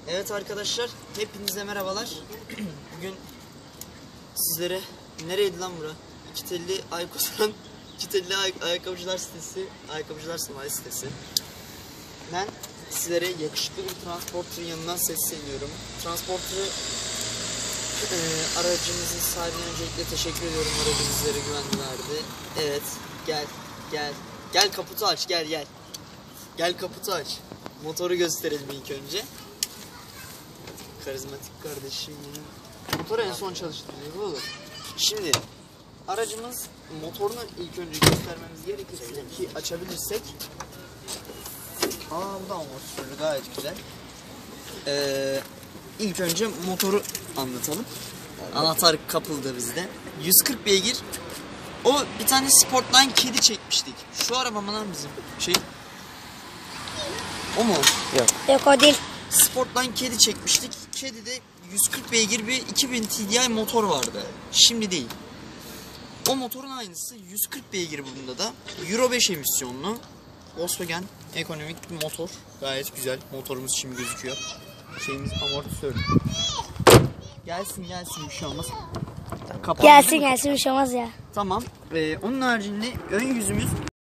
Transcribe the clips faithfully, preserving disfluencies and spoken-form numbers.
Evet arkadaşlar, hepinize merhabalar. Bugün sizlere nereydi lan bura? iki telli Aykos'un iki telli ay ayakkabıcılar sitesi, ayakkabıcılar sanayi sitesi. Ben sizlere yakışıklı bir transporter'ın yanından sesleniyorum. Transporter'ı e, aracımızın sahibine öncelikle teşekkür ediyorum. Aracı bizlere güven verdi. Evet, gel, gel, gel kaputu aç, gel gel. Gel kaputu aç. Motoru gösterelim ilk önce. Karizmatik kardeşim benim. Motoru en son çalıştırıyor oğlum. Şimdi aracımız motorunu ilk önce göstermemiz gerekirse ki açabilirsek. Aa bu da amortisörlü, gayet güzel. Ee, ilk önce motoru anlatalım. Anahtar kapıldı bizde. yüz kırk beygir. O bir tane Sportline kedi çekmiştik. Şu araba mı lan bizim şey? O mu? Yok. Yok o değil. Sportline kedi çekmiştik. Kedide yüz kırk beygir bir iki bin T D I motor vardı. Şimdi değil. O motorun aynısı yüz kırk beygir bunda da. Euro beş emisyonlu. Volkswagen ekonomik bir motor. Gayet güzel. Motorumuz şimdi gözüküyor. Şeyimiz amortisör. Gelsin gelsin bir şey olmaz. Kapandı, Gelsin gelsin bir şey olmaz ya. tamam. Ee, onun haricinde ön yüzümüz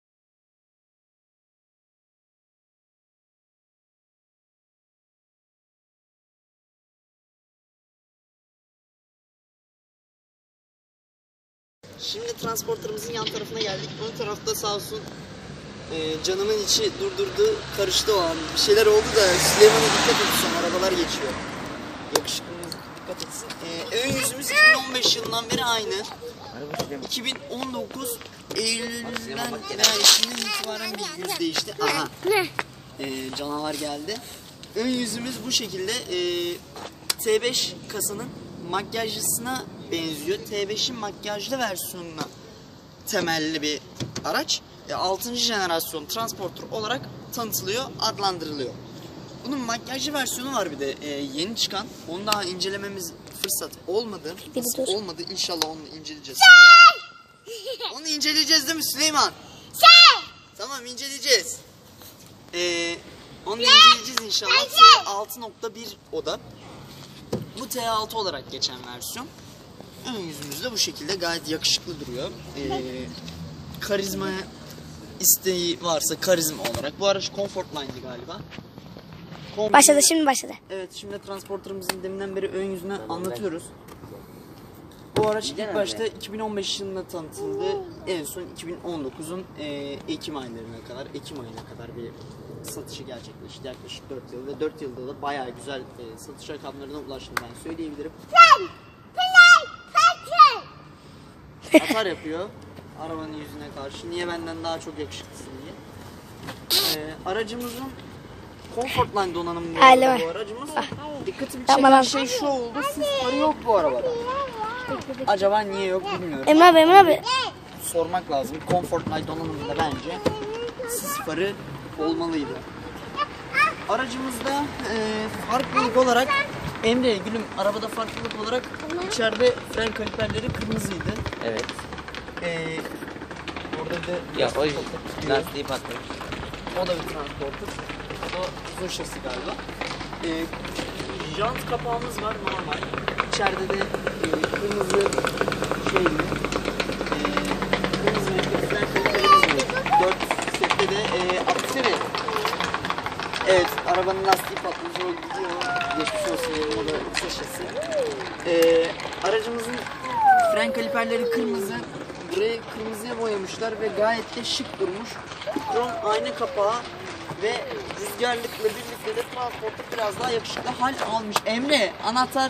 Şimdi transporterımızın yan tarafına geldik. Ön tarafta sağ olsun e, canımın içi durdurdu, karıştı o an. Bir şeyler oldu da Süleyman'a dikkat etsin, arabalar geçiyor. Yakışıklımız dikkat etsin. E, ön yüzümüz iki bin on beş yılından beri aynı. iki bin on dokuz Eylül'den veya Eylül'den itibaren bir yüz değişti. Aha. E, canavar geldi. Ön yüzümüz bu şekilde. E, T beş kasanın makyajlısına benziyor. T beşin makyajlı versiyonuna temelli bir araç. altıncı jenerasyon transporter olarak tanıtılıyor, adlandırılıyor. Bunun makyajlı versiyonu var bir de e, yeni çıkan. Onu daha incelememiz fırsat olmadı. Nasıl olmadı, inşallah onu inceleyeceğiz. Onu inceleyeceğiz değil mi Süleyman? Tamam, inceleyeceğiz. Ee, onu inceleyeceğiz inşallah. T altı nokta bir o da. Bu T altı olarak geçen versiyon. Ön yüzümüzde bu şekilde gayet yakışıklı duruyor. Ee, karizma isteği varsa karizma olarak. Bu araç Comfortline'di galiba. Comfort... Başladı şimdi başladı. Evet, şimdi transporterımızın deminden beri ön yüzünü anlatıyoruz. Bu araç ilk başta iki bin on beş yılında tanıtıldı. En son iki bin on dokuzun e, Ekim aylarına kadar, Ekim ayına kadar bir satışı gerçekleşti. Yaklaşık dört yıl ve dört yılda da bayağı güzel e, satış rakamlarına ulaştığını ben söyleyebilirim. Atar yapıyor arabanın yüzüne karşı. Niye benden daha çok yakışıklısın diye. E, aracımızın Comfortline donanımlı bu aracımız. Dikkatimi çeken şey şu oldu. Sis farı yok bu arabada. Acaba niye yok bilmiyorum. Emre abi Emre abi. Sormak lazım. Comfortline donanımında bence sis farı olmalıydı. Aracımızda e, farklılık olarak Emre gülüm arabada farklılık olarak içeride fren kaliperleri kırmızıydı. Evet. E, orada da Ya o lastiği patlamış. o da bir transporter. O uzun şasi galiba. E, jant kapağımız var normal. İçeride de e, kırmızı şeyli e, kırmızı renkli fren kaliperimiz var. Dört sette de e, atmosferi. Evet, arabanın lastiği patlamış, o gidiyor. Geçmiş olsun, o da kısa şasi. E, aracımızın fren kaliperleri kırmızı. Burayı kırmızıya boyamışlar ve gayet de şık durmuş. Krom ayna kapağı ve rüzgarlıkla birlikte de transporter biraz daha yakışıklı hal almış. Emre, anahtar.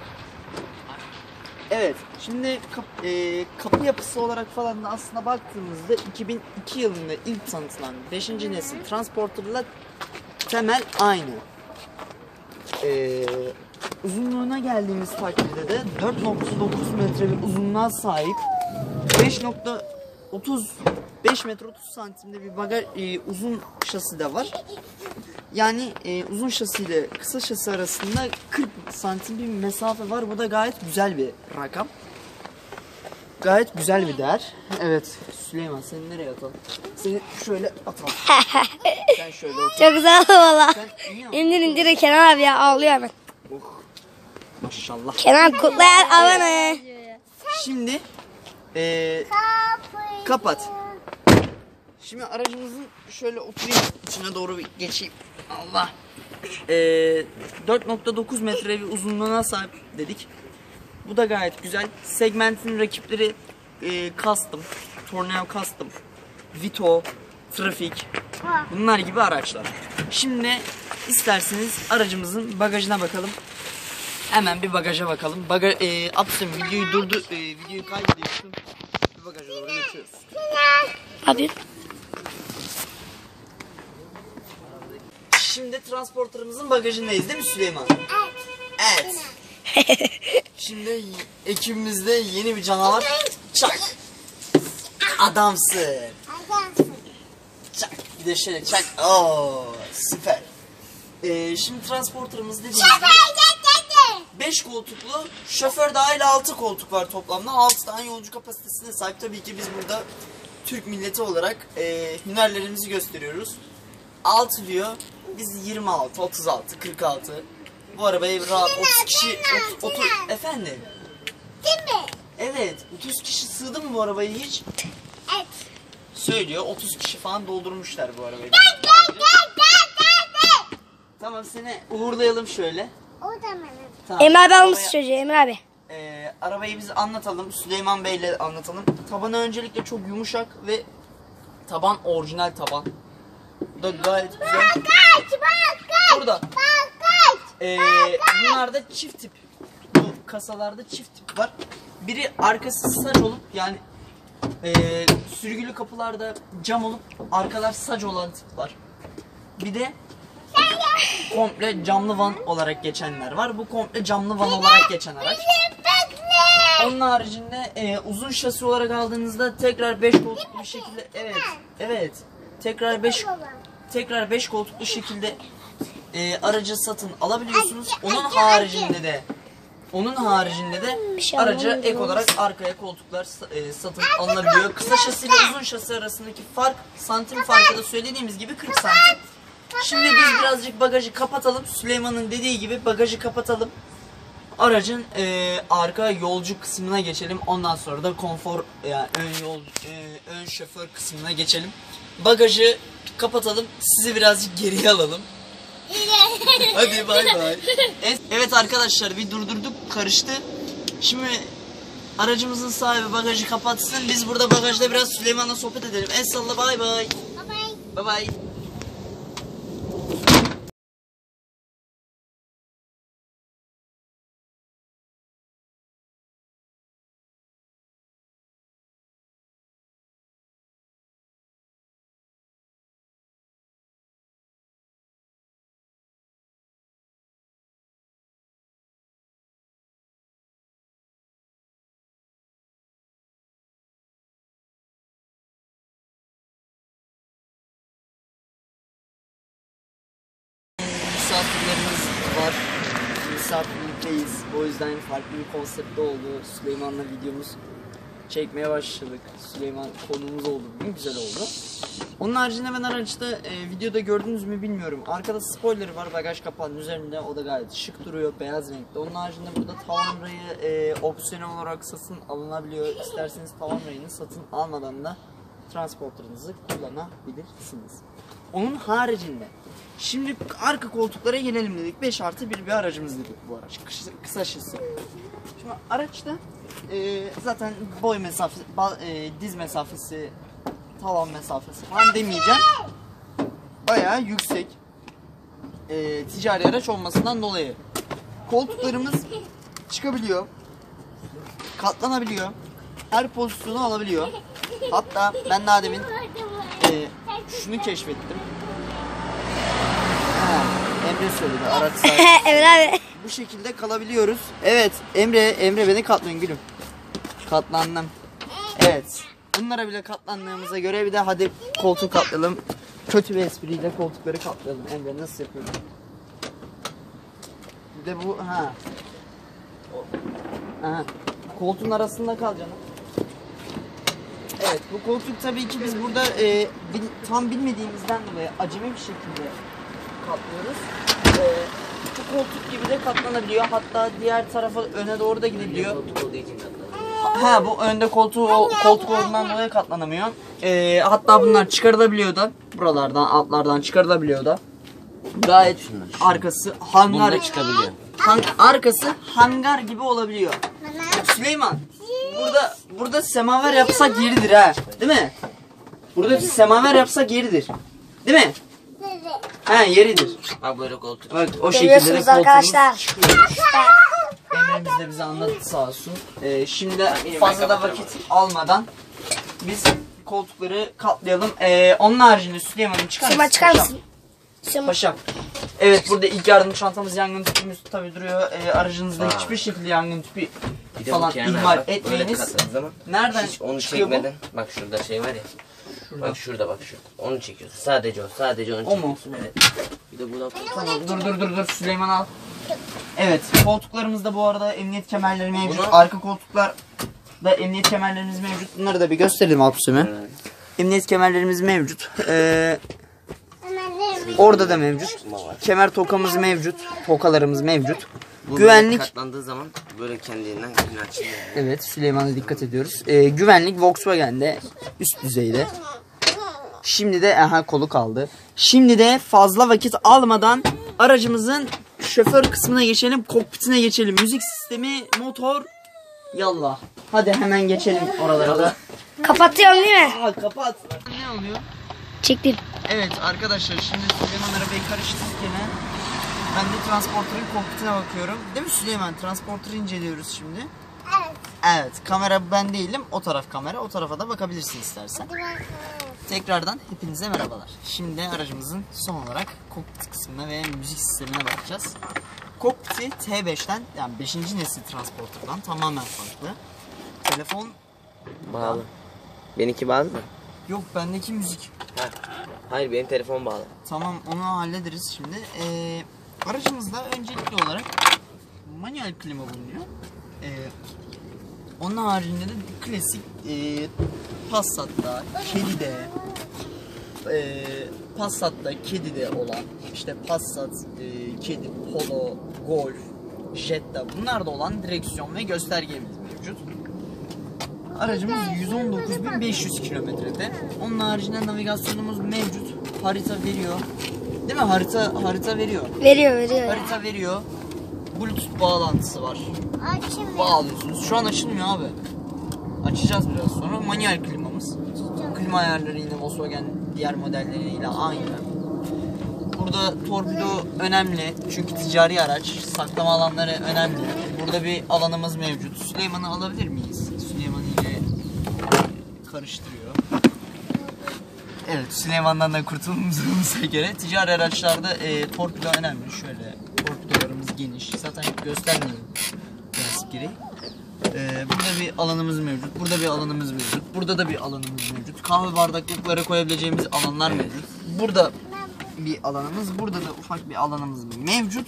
Evet, şimdi kap, e, kapı yapısı olarak falan da aslında baktığımızda iki bin iki yılında ilk tanıtılan beşinci nesil transporterla temel aynı. E, uzunluğuna geldiğimiz takdirde de dört nokta dokuz metre bir uzunluğa sahip, beş nokta otuz beş metre otuz santimde bir bagaj e, uzun şasi de var. Yani e, uzun şasi ile kısa şasi arasında kırk santim bir mesafe var. Bu da gayet güzel bir rakam. gayet güzel bir değer. Evet Süleyman, seni nereye atalım? Seni şöyle atalım. Sen şöyle otur. Çok güzel oldu valla. Sen niye İndir indir Kenan abi ya, ağlıyor hemen. Oh. Maşallah. Kenan kutlayan alanı. Şimdi ee, kapat. Şimdi aracımızın şöyle oturayım, içine doğru bir geçeyim. Allah. Ee, dört nokta dokuz metre bir uzunluğuna sahip dedik. Bu da gayet güzel. Segmentin rakipleri e, Custom, Tornado Custom, Vito, Trafik, bunlar gibi araçlar. Şimdi isterseniz aracımızın bagajına bakalım. Hemen bir bagaja bakalım. Baga e, Absüm videoyu durdu, e, videoyu kaydediyorsun. Bir bagaja doğru geçiyoruz. Abi. Şimdi transporterımızın bagajındayız değil mi Süleyman? Evet. Şimdi ekibimizde yeni bir canavar. Çak. Adamsın. Çak. Bir de şöyle çak. Oo, süper. Ee, şimdi transporterımız dediğimiz gibi beş koltuklu, şoför dahil altı koltuk var toplamda. altı tane yolcu kapasitesine sahip. Tabii ki biz burada Türk milleti olarak e, hünerlerimizi gösteriyoruz. altı diyor. Biz yirmi altı, otuz altı, kırk altı. Bu arabayı rahat otuz kişi otuz efendim. Değil mi? Evet, otuz kişi sığdı mı bu arabaya hiç? Evet. Söylüyor, otuz kişi falan doldurmuşlar bu arabayı. Tamam, seni uğurlayalım şöyle. O da benim. Tamam. Emre abi almış Arabaya- çocuğu, Emre abi. Ee, arabayı biz anlatalım. Süleyman Bey'le anlatalım. Tabanı öncelikle çok yumuşak ve taban orijinal taban. Bu da gayet güzel. Kaç bak kaç. Burada. Bak kaç. Ee, bunlarda çift tip. Bu kasalarda çift tip var. Biri arkası saç olup yani e, sürgülü kapılarda cam olup arkalar sac olan tip var. Bir de komple camlı van olarak geçenler var. Bu komple camlı van olarak geçen araç. Onun haricinde e, uzun şasi olarak aldığınızda tekrar beş koltuklu bir şekilde evet evet tekrar beş tekrar beş koltuklu şekilde e, aracı satın alabiliyorsunuz. Onun haricinde de onun haricinde de araca ek olarak arkaya koltuklar e, satın alınabiliyor. Kısa şasi ile uzun şasi arasındaki fark, santim farkı da söylediğimiz gibi kırk santim. Şimdi biz birazcık bagajı kapatalım. Süleyman'ın dediği gibi bagajı kapatalım. Aracın e, arka yolcu kısmına geçelim. Ondan sonra da konfor yani ön yol e, ön şoför kısmına geçelim. Bagajı kapatalım. Sizi birazcık geriye alalım. Hadi bay bay. Evet arkadaşlar, bir durdurduk, karıştı. Şimdi aracımızın sahibi bagajı kapatsın. Biz burada bagajda biraz Süleyman'la sohbet edelim. El salla, bay bay. Bay bay. Misafirlerimiz var. Misafirlikteyiz. O yüzden farklı bir konseptte oldu. Süleyman'la videomuz çekmeye başladık. Süleyman konuğumuz oldu. Bugün güzel oldu. Onun haricinde ben araçta e, videoda gördünüz mü bilmiyorum. Arkada spoiler var bagaj kapağının üzerinde. O da gayet şık duruyor. Beyaz renkli. Onun haricinde burada tavan rayı e, opsiyonel olarak satın alınabiliyor. İsterseniz tavan rayını satın almadan da transporterınızı kullanabilirsiniz. Onun haricinde şimdi arka koltuklara gelelim dedik. beş artı bir bir aracımız dedik bu araç. Kısa, kısa şasi. Şimdi araçta e, zaten boy mesafesi, e, diz mesafesi, tavan mesafesi falan demeyeceğim. Bayağı yüksek. E, ticari araç olmasından dolayı. Koltuklarımız çıkabiliyor. Katlanabiliyor. Her pozisyonu alabiliyor. Hatta ben daha demin e, şunu keşfettim. Ha, Emre söyledi araç sahibi. Emre abi. Bu şekilde kalabiliyoruz. Evet Emre, Emre beni katlayın gülüm. Katlandım. Evet. Bunlara bile katlandığımıza göre bir de hadi koltuğu katlayalım. Kötü bir espriyle koltukları katlayalım. Emre nasıl yapıyorsun? Bir de bu ha. Aha. Koltuğun arasında kal canım. Evet, bu koltuk tabii ki biz burada e, bil, tam bilmediğimizden dolayı acemi bir şekilde katlıyoruz. E, bu koltuk gibi de katlanabiliyor. Hatta diğer tarafa öne doğru da gidebiliyor. Koltuk olduğu için katlanıyor. Ha, bu önde koltuğu koltuk olduğundan dolayı katlanamıyor. E, hatta bunlar çıkarılabiliyor da buralardan, altlardan çıkarılabiliyor da. Gayet arkası hangar Bunda çıkabiliyor. hang, arkası hangar gibi olabiliyor. Süleyman, burada burada semaver yapsak yeridir ha, değil mi? Burada bir semaver yapsak yeridir, değil mi? Ha, yeridir. Bak böyle koltuk. Bak o şekilde de Görüyorsunuz koltuğumuz arkadaşlar. çıkıyor. Emre biz de bize anlattı sağ olsun. Ee, şimdi fazla da vakit almadan biz koltukları katlayalım. Ee, onun haricinde Süleyman'ın çıkar Süleyman mısın? çıkar Paşam? mısın? Süleyman. Paşam. Evet, burada ilk yardım çantamız, yangın tüpümüz tabi duruyor. Ee, aracınızda Aa. hiçbir şekilde yangın tüpü Bir de falan bu kenar ihmal bak, böyle etmeyiniz. katladığın zaman Nereden hiç onu çıkıyor bu? çekmeden. Bak şurada şey var ya. Bak şurada bak şu. Onu çekiyorsun. Sadece o. Sadece onu O mu? çekiyorsun. Evet. Bir de bu da Tamam, dur dur dur dur Süleyman al. Evet, koltuklarımızda bu arada emniyet kemerleri mevcut. Bunu- Arka koltuklar da emniyet kemerlerimiz mevcut. Bunları da bir gösterelim Alpüs'üme. Evet. Emniyet kemerlerimiz mevcut. Ee, orada da mevcut. Kemer tokamız mevcut. Tokalarımız mevcut. Bu Güvenlik. böyle katlandığı zaman böyle kendiliğinden kendini açılıyor. Evet, Süleyman'a dikkat ediyoruz. Ee, güvenlik Volkswagen'de üst düzeyde. Şimdi de aha kolu kaldı. Şimdi de fazla vakit almadan aracımızın şoför kısmına geçelim, kokpitine geçelim. Müzik sistemi, motor, yallah. Hadi hemen geçelim oralara da. Kapatıyorum değil mi? Aa, kapat. Ne oluyor? Çektim. Evet arkadaşlar, şimdi Süleyman arabayı karıştırırken ben de transporterın kokpitine bakıyorum. Değil mi Süleyman? Transporter'ı inceliyoruz şimdi. Evet. Evet, kamera ben değilim, o taraf kamera. O tarafa da bakabilirsin istersen. Tekrardan hepinize merhabalar. Şimdi aracımızın son olarak kokpit kısmına ve müzik sistemine bakacağız. Kokpiti T beşten, yani beşinci nesil transporterdan tamamen farklı. Telefon Bağlı. Benimki bağlı mı? yok, bendeki müzik. Ha. Hayır, benim telefon bağlı. Tamam, onu hallederiz şimdi. Ee, aracımızda öncelikli olarak manuel klima bulunuyor. Ee, onun haricinde de klasik e, Passat'ta, Kedi'de, e, Passat'ta, Kedi'de olan, işte Passat, e, Kedi, Polo, Golf, Jetta, bunlarda olan direksiyon ve göstergemiz mevcut. Aracımız yüz on dokuz bin beş yüz kilometrede. Onun haricinde navigasyonumuz mevcut. Harita veriyor. Değil mi? Harita harita veriyor. Veriyor veriyor. ya. Harita veriyor. Bluetooth bağlantısı var. Açın. Bağlıyorsunuz. Şu an açılmıyor abi. Açacağız biraz sonra. Manuel klimamız. Klima ayarları yine Volkswagen diğer modelleriyle aynı. Burada torpido önemli. Çünkü ticari araç. Saklama alanları önemli. Burada bir alanımız mevcut. Süleyman'ı alabilir miyiz? Süleyman ile karıştırıyor. Evet, Süleyman'dan da kurtulduğumuza göre ticari araçlarda e, torpido önemli. Şöyle torpidolarımız geniş. Zaten göstermiyorum plastik gereği. Ee, burada bir alanımız mevcut. Burada bir alanımız mevcut. Burada da bir alanımız mevcut. Kahve bardaklıkları koyabileceğimiz alanlar mevcut. Burada bir alanımız, burada da ufak bir alanımız mevcut.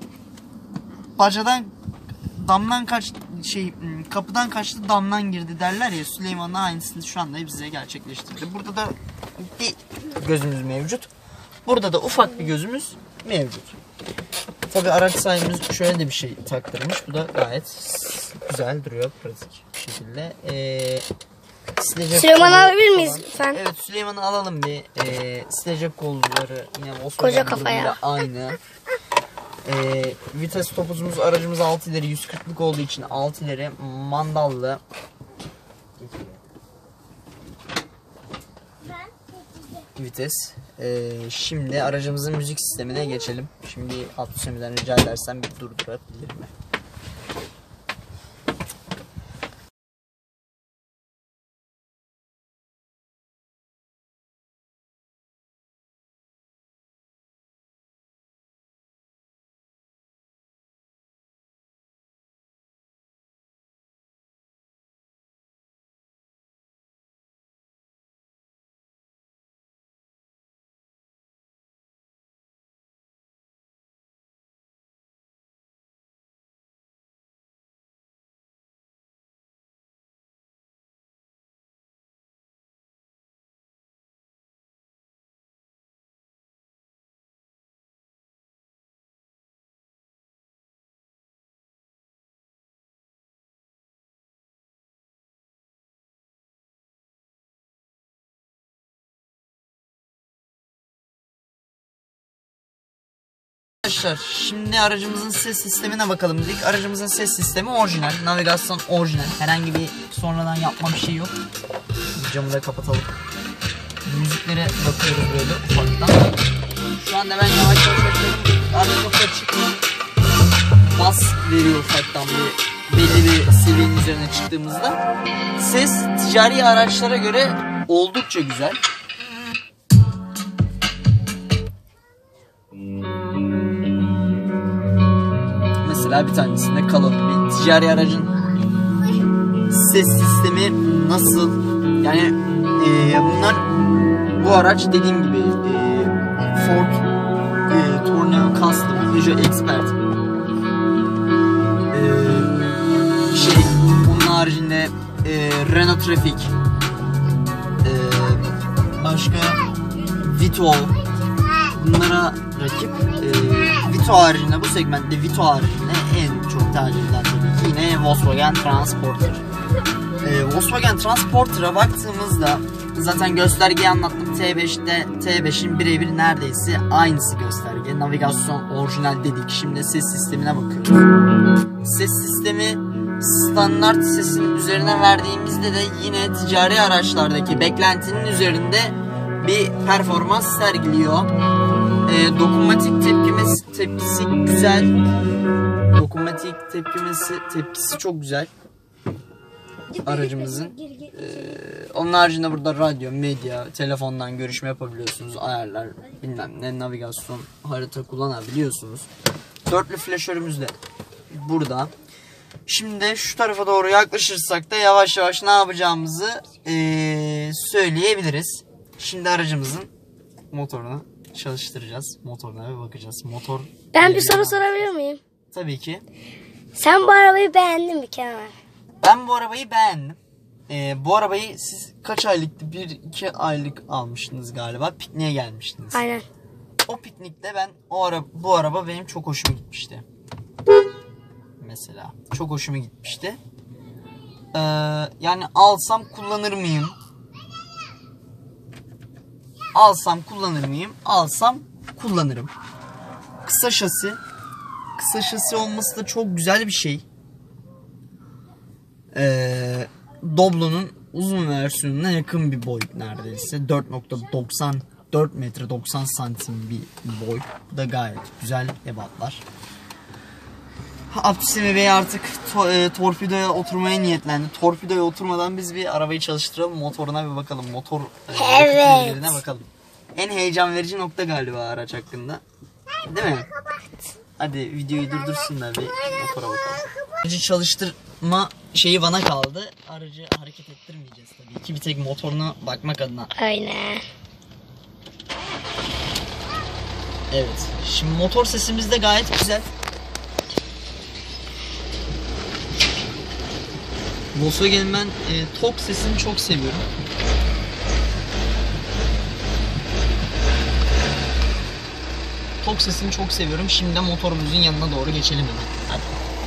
Bacadan damdan kaç şey kapıdan kaçtı damdan girdi derler ya, Süleyman'ın aynısını şu anda bize gerçekleştirdi. Burada da bir gözümüz mevcut. Burada da ufak bir gözümüz mevcut. Tabii araç sahibimiz şöyle de bir şey taktırmış. Bu da gayet güzel duruyor, pratik bir şekilde. Ee, silecek Süleyman kolu alabilir miyiz falan. lütfen? Evet, Süleyman'ı alalım bir. Ee, silecek kolları yine Koca Volkswagen kafaya. grubuyla aynı. Ee, vites topuzumuz, aracımız altı ileri yüz kırklık olduğu için altı ileri mandallı. Vites. Ee, şimdi aracımızın müzik sistemine geçelim. Şimdi Abdülsemih'den rica edersen bir durdurabilir mi? Arkadaşlar şimdi aracımızın ses sistemine bakalım dedik. Aracımızın ses sistemi orijinal. Navigasyon orijinal. Herhangi bir sonradan yapma bir şey yok. Camı da kapatalım. Müziklere bakıyoruz böyle ufaktan. Şu anda ben yavaş yavaş açıyorum. Arka kapı çıkmıyor. Bas veriyor ufaktan bir belli bir seviyenin üzerine çıktığımızda. Ses ticari araçlara göre oldukça güzel. Mesela bir tanesinde kalın bir ticari aracın ses sistemi nasıl? Yani e, bunlar bu araç dediğim gibi e, Ford e, Tourneo Custom, Peugeot Expert e, şey onun haricinde e, Renault Traffic e, başka Vito, bunlara rakip e, Vito haricinde, bu segmentte Vito haricinde en çok tercih edilen tabii ki yine Volkswagen Transporter. e, Volkswagen Transporter'a baktığımızda zaten göstergeyi anlattım. T beşte T beşin birebir neredeyse aynısı gösterge. Navigasyon orijinal dedik. Şimdi ses sistemine bakıyoruz. Ses sistemi standart sesin üzerine verdiğimizde de yine ticari araçlardaki beklentinin üzerinde bir performans sergiliyor. E, dokunmatik tepkimesi, tepkisi güzel. Dokunmatik tepkimesi, tepkisi çok güzel aracımızın. Ee, onun haricinde burada radyo, medya, telefondan görüşme yapabiliyorsunuz, ayarlar, bilmem ne, navigasyon, harita kullanabiliyorsunuz. Dörtlü flaşörümüz de burada. Şimdi şu tarafa doğru yaklaşırsak da yavaş yavaş ne yapacağımızı ee, söyleyebiliriz. Şimdi aracımızın motorunu çalıştıracağız. Motoruna bir bakacağız. Motor. Ben bir soru sorabilir miyim? Tabii ki. Sen bu arabayı beğendin mi Kemal? Ben bu arabayı beğendim. Ee, bu arabayı siz kaç aylıktı? Bir iki aylık almıştınız galiba. Pikniğe gelmiştiniz. Aynen. O piknikte ben o ara bu araba benim çok hoşuma gitmişti. Mesela çok hoşuma gitmişti. Ee, yani alsam kullanır mıyım? Alsam kullanır mıyım? Alsam kullanırım. Kısa şasi. Kısa şasi olması da çok güzel bir şey. Ee, Doblo'nun uzun versiyonuna yakın bir boy neredeyse. dört nokta doksan dört metre doksan santim bir boy. Bu da gayet güzel ebatlar. Abdüsemi Bey artık to e, torpidoya oturmaya niyetlendi. Torpidoya oturmadan biz bir arabayı çalıştıralım. Motoruna bir bakalım. Motor e, Evet. bakalım. En heyecan verici nokta galiba araç hakkında. Değil mi? Hadi videoyu durdursun da bir motora bakalım. Aracı çalıştırma şeyi bana kaldı. Aracı hareket ettirmeyeceğiz tabii ki. Bir tek motoruna bakmak adına. Aynen. Evet. Şimdi motor sesimiz de gayet güzel. Volkswagen'in ben e, tok sesini çok seviyorum. Tok sesini çok seviyorum. Şimdi de motorumuzun yanına doğru geçelim hemen. Hadi.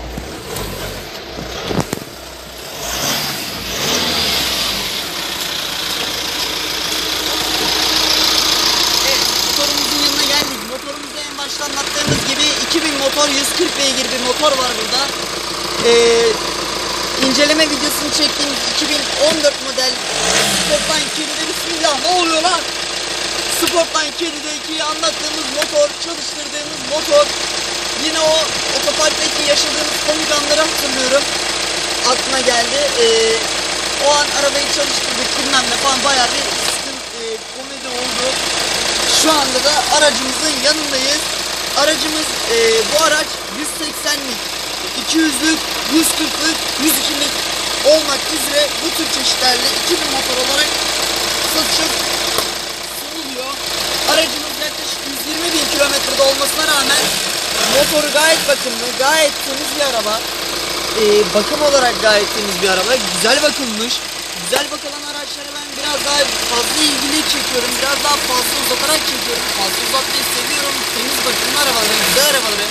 Evet, motorumuzun yanına geldik. Motorumuzda en başta anlattığımız gibi iki bin motor, yüz kırk beygir bir motor var burada. Ee, inceleme videosunu çektiğimiz iki bin on dört model Sportline kedide, bismillah ne oluyor lan? Sportline kedideki anlattığımız motor, çalıştırdığımız motor. Yine o otoparktaki yaşadığımız komik anları hatırlıyorum. Aklıma geldi. Ee, o an arabayı çalıştırdık bilmem ne falan, bayağı bir sıkıntı, e, komedi oldu. Şu anda da aracımızın yanındayız. Aracımız e, bu araç yüz seksenlik, iki yüzlük, yüz kırklık, yüz ikilik olmak üzere bu tür çeşitlerle iki bin motor olarak satışa sunuluyor. Aracımız yaklaşık yüz yirmi bin kilometrede olmasına rağmen motoru gayet bakımlı, gayet temiz bir araba. Ee, bakım olarak gayet temiz bir araba, güzel bakılmış. Güzel bakılan araçları ben biraz daha fazla ilgili çekiyorum, biraz daha fazla uzatarak çekiyorum. Fazla uzatmayı seviyorum, temiz bakımlı arabaları, güzel arabaları.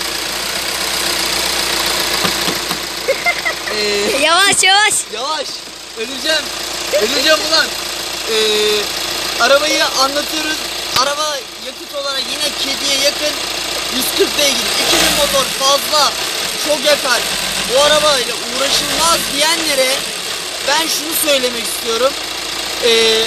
Ee, Yavaş yavaş. Yavaş. Öleceğim. Öleceğim ulan. Ee, arabayı anlatıyoruz. Araba yakıt olarak yine kediye yakın. yüz kırk beygir, iki bin motor fazla, çok yakar, bu arabayla uğraşılmaz diyenlere ben şunu söylemek istiyorum. Ee,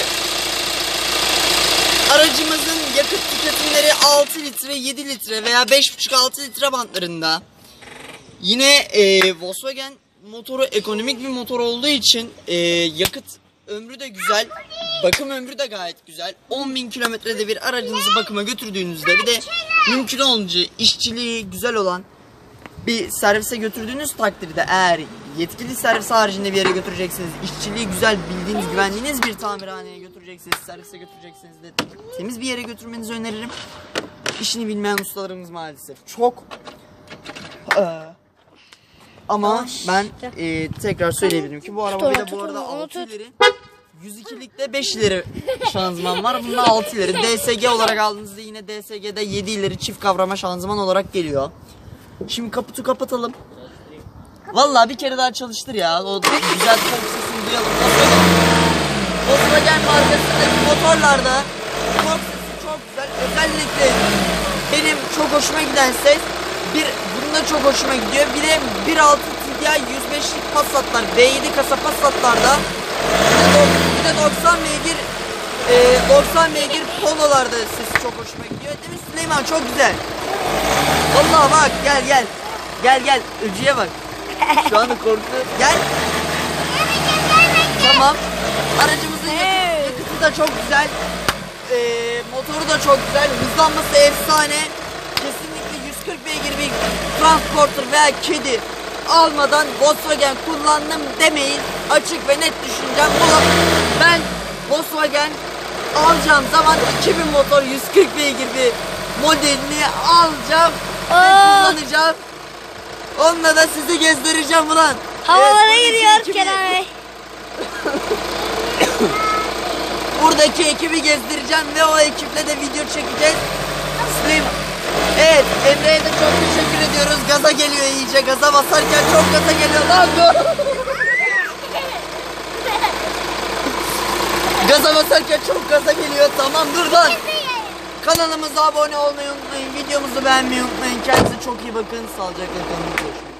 aracımızın yakıt tüketimleri altı litre, yedi litre veya beş buçuk altı litre bantlarında. Yine e, Volkswagen motoru ekonomik bir motor olduğu için e, yakıt ömrü de güzel, bakım ömrü de gayet güzel. on bin kilometrede bir aracınızı bakıma götürdüğünüzde, bir de mümkün olunca işçiliği güzel olan bir servise götürdüğünüz takdirde, eğer yetkili servis haricinde bir yere götüreceksiniz, işçiliği güzel, bildiğiniz, güvendiğiniz bir tamirhaneye götüreceksiniz, servise götüreceksiniz de temiz bir yere götürmenizi öneririm. İşini bilmeyen ustalarımız maalesef çok. Ee, ama ben e, tekrar söyleyebilirim ki bu araba bir de bu arada altı ileri, yüz ikilikte beş ileri şanzıman var. Bunda altı ileri. D S G olarak aldığınızda yine D S G'de yedi ileri çift kavrama şanzıman olarak geliyor. Şimdi kaputu kapatalım. Vallahi bir kere daha çalıştır ya. O güzel tork sesini duyalım. Volkswagen markasındaki motorlarda tork sesi çok güzel. Özellikle benim çok hoşuma giden ses, bir bunda çok hoşuma gidiyor. Bir de bir nokta altı T D I yüz beşlik Passat'lar, V yedi kasa Passat'larda, bir de doksan beygir e, doksan beygir Polo'larda sesi çok hoşuma gidiyor. Değil mi Süleyman? Çok güzel. Vallahi bak, gel gel. Gel gel, öcüye bak. Şu anda korktu. Gel. Tamam. Aracımızın yakıtı, yakıtı da çok güzel. Ee, motoru da çok güzel. Hızlanması efsane. Kesinlikle yüz kırk beygir bir Transporter veya kedi almadan Volkswagen kullandım demeyin. Açık ve net düşüneceğim. Ben Volkswagen alacağım zaman iki bin motor yüz kırk beygir bir modelini alacağım ve kullanacağım. Onunla da sizi gezdireceğim ulan. Havalara Evet, giriyor ekibi- Kenan Bey. Buradaki ekibi gezdireceğim ve o ekiple de video çekeceğiz. Süleyman. Evet, Emre'ye de çok teşekkür ediyoruz. Gaza geliyor iyice. Gaza basarken çok gaza geliyor lan bu. Gaza basarken çok gaza geliyor. Tamam dur lan. Kanalımıza abone olmayı unutmayın. Videomuzu beğenmeyi unutmayın. Kendinize çok iyi bakın. Sağlıcakla kalın. Görüşürüz.